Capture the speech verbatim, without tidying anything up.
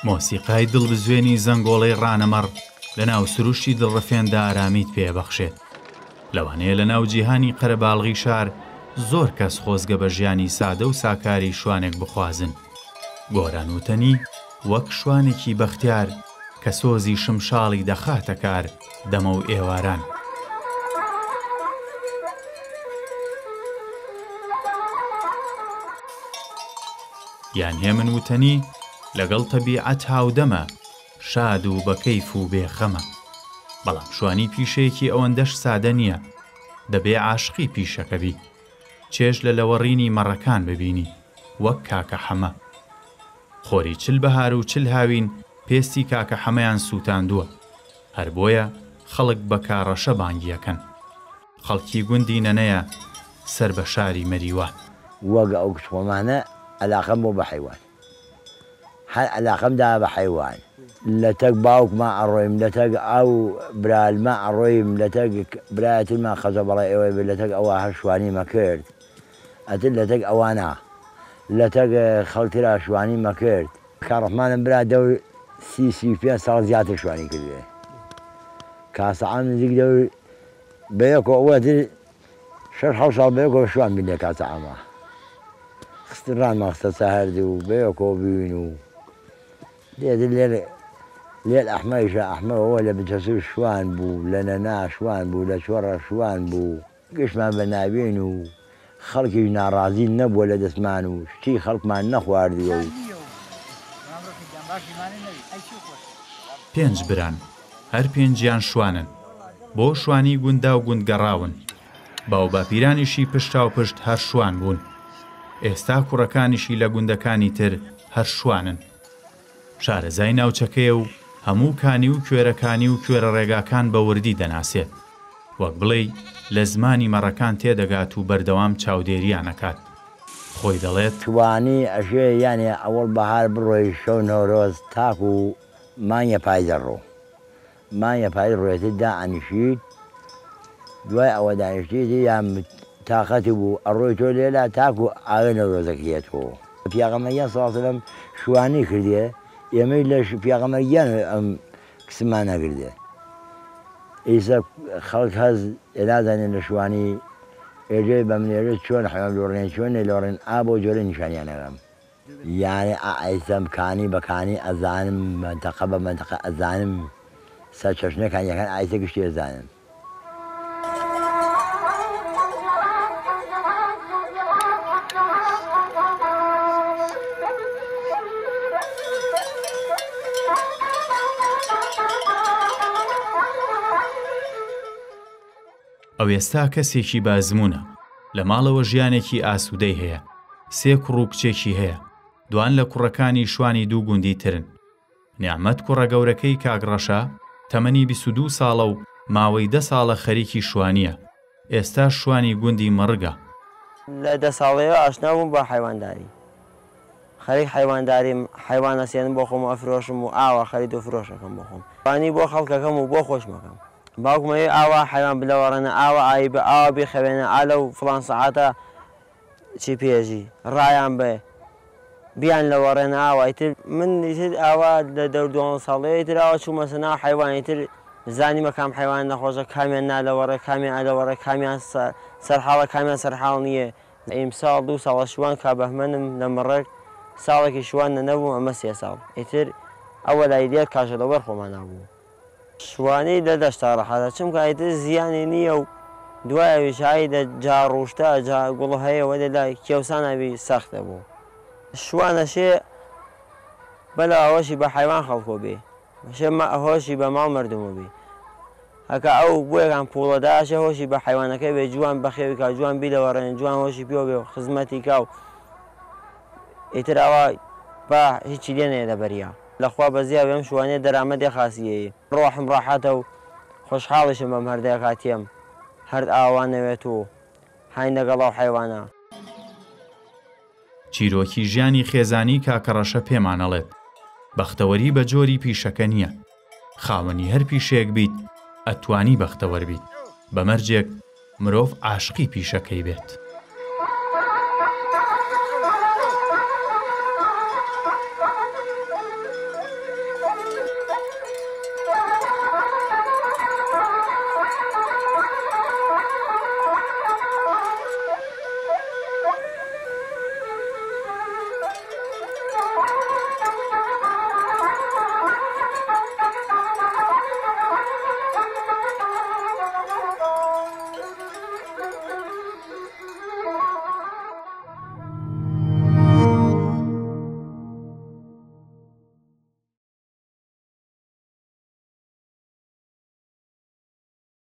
مۆسیقای دڵبزوێنی زەنگۆڵەی ڕانەمەڕ لە ناو سروشتی دڵڕەفێندا ئارامیت پێبەخشێت. لەوانەیە لە ناو جیهانی قەرەباڵغی شار زۆر کەس خۆزگە بە ژیانی سادە و ساکاری شوانێک بخوازن. گۆران وتەنی وەک شوانێکی بەختیار کە سۆزی شمشاڵی دەخاتە کار دەمە و ئێواران. یان هێمن وتەنی لەگەڵ تەبیعەت هاودەمە شاد و بەکەیف و بێخەمە. بەڵام شوانی پیشەیەکی ئەوەندەش سادە نییە، دەبێ عاشقی پیشەکەبی، چێژ لە لەوەڕینی مەڕەکان ببینی وەک کاکە حەمە. خۆری چل بەهار و چل هاوین پێستی کاکە حەمەیان سووتاندووە، هەر بۆیە خەڵک بە کارڕەشە بانگیەکەن. خەڵکی گوندی نەنەیە سەر بە شاری مەریوان. وەک ئەو کچۆمانە عەلاقەم بۆ بە حەیوان، هەر عەلاقەمدا بە حەیوان. لە تەک باوکما ئەڕۆیم، لە تەک ئەو برالما ئەڕۆیم، لە تەک برایەتما خەزە بەڵێ ئێوەی بێت، لە تەک ئەوە هەر شوانیمە کرد. ئەتر لە تەک ئەوانە لە تەک خەڵکترا شوانیمە کرد. کاڕەحمانم برا دەور سی سی پێنج ساڵ زیاتر شوانی کردوێ. کاسەعام نزیک دەور بەیەکۆ ئەوەتر شەش حەوت ساڵ بەیەکۆ شوان بین لێ کاسەعامە. خستن ڕانمە خستە سەهەرد و بەیەکۆ بوین و لێدر لێر لێر ئەحمەیشە ئەحمەوە لە بچەسوور شوان بوو، لە نەنا شوان بوو، لە چۆڕە شوان بوو. گشتمان بە ناوێن و خەڵکیش ناڕازی نەبووە لە دەستمان و شتی خەڵکمان نەخواردووە و پێنج بران هەر پێنجیان شوانن، بۆ شوانی گوندا و گوندگەڕاون. باو باپیرانیشی پشتا و پشت هەر شوان بوون. ئێستا کوڕەکانیشی لە گوندەکانی تر هەر شوانن. شارەزای ناوچەکەیە و هەموو کانی و کوێرەکانی و کوێرە ڕێگاکان بە وردی دەناسێت، وەک بڵێ لە زمانی مەڕەکان تێدەگات و بەردەوام چاودێریانەکات. خۆی دەڵێت توانی ئەژێ یانێ ئەوەڵ بەهار بڕۆی شەو نەورۆز تاک و مانگە پای دەڕۆ، مانگە پای ڕۆێتت دائەنیشیت، دوای ئەوە دانیشتیتی یان تاقەتی بوو ئەڕۆی تۆ لێلا تاک و ئاوێ نەورۆزەکەیەتەوە. پیاغەمبەریان سەڵڵاهو عەلەیهی وسەلەم شوانی کردێ، ئێمەی لە پیاغەمبەریان ئەم کسمان نەکردێ. ئیسا خەڵک هەز ئێنازانێن لە شوانی ئێجێ بە منێرە چۆن حەیوان لۆڕێن چۆن لۆڕێن ئا بۆ جۆرە نیشانیانەکەم. یانێ ئایسەم کانی بە کانی ئەزانم، مەنتەقە بە مەنتەقە ئەزانم، سەرچەشنەکانیەکان ئایسە گشتی ئەزانم. ئەو ئێستا کەسێکی بازمونە، لە ماڵەوە ژیانێکی ئاسوودەی هەیە، سێ کوڕ و کچێکی هەیە، دوان لە کوڕەکانی شوانی دوو گوندی ترن. نیعمەت کوڕە گەورەکەی کاگڕەشە تەمەنی بیست و دوو ساڵە و ماوەی دە ساڵە خەریکی شوانیە، ئێستا شوانی گوندی مەڕگە. لە دە ساڵەیەوە ئاشنا بووم بە حەیوانداری، خەریک حەیوانداریم، حەیوان ئەسێنم بۆ خۆم ئەفرۆشم و ئاوا خەرید و فرۆشەکەم بۆ خۆم، شوانی بۆ خەڵکەکەم و بۆ خۆشمەکەم. باوکمەوێ ئاوا حەیوان بلەوەڕێنە، ئاوا ئایی بە ئاوا بێخەوێنە، ئا لەو فڵان سەعاتە چی پێژی ڕایان بێ بیان لەوەڕێنە ئاوا. ئیتر من ئیتر ئاوا لە دەور دوانزە ساڵەیە ئیتر ئاوا چوومەسە ناو حەیوان، ئیتر زانیمە کام حەیوان نەخۆشە، کامیان نالەوەڕێ، کامیان ئالەوەڕێ، کامیان سەرحاڵە، کامیان سەرحاڵ نییە. ئیمساڵ دوو ساڵە شوان کابەهمەنم لە مەڕێک ساڵێکی شوان نەنەبووم، ئەمە سێ ساڵ. ئیتر ئەوە لای دێت کاشە لەوەر خۆمان نابوو. شوانی لە دەشتا ڕەحەتە، چونکە ئیتر زیانی نییە و دوای ئەویش هایی لە جا ڕوشتە جا گوڵ هەیەوە لەلای کێوسان ئەوی سەختە بوو. شوانەشێ بەلە ئەوەشی بە حەیوان خەڵکۆ بێ، شێ هۆشی بە ماڵ مردمە بێ. هەکە ئەو بۆیەکان پوڵەداشە هۆشی بە حەیوانەکەی بێ، جوان بەخێوی کا، جوان بیلەوەڕێن، جوان هۆشی پێوە بێ و خزمەتی کا و ئیتر ئەوە با هیچی لێ نەیە لە بەریا. لەخوا بەزیا بێم شوانێ دەرامەدی خاسیەیە، ڕۆحم ڕاحەتە و خۆشحاڵیشم بەم هەردەیە کاتێم هەر ئاوانەوێت و هاین لەگەڵاو حەیوانە. چیرۆکی ژیانی خێزانی کاکەڕەشە پێمانەڵێت بەختەوەری بە جۆری پیشەکە نییە، خاوەنی هەر پیشەیەک بیت ئەتوانی بەختەوەر بیت، بەمەرجێک مرۆڤ عاشقی پیشەکەی بێت.